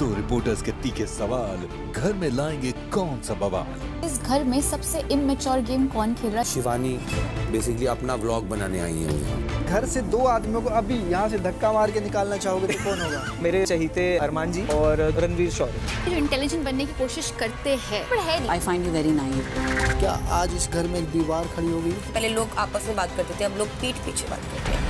दो रिपोर्टर्स के तीखे सवाल, घर में लाएंगे कौन सा बवाल। इस घर में सबसे इमैच्योर गेम कौन खेल रहा है? शिवानी बेसिकली अपना व्लॉग बनाने आई है। घर से दो आदमियों को अभी यहाँ से धक्का मार के निकालना चाहोगे तो कौन होगा? मेरे चहीते अरमान जी और रणवीर शौर्य जो इंटेलिजेंट बनने की कोशिश करते हैं पर है नहीं। I find you very naive. क्या आज इस घर में एक दीवार खड़ी हो गई? पहले लोग आपस में बात करते थे, अब लोग पीठ पीछे बात करते हैं।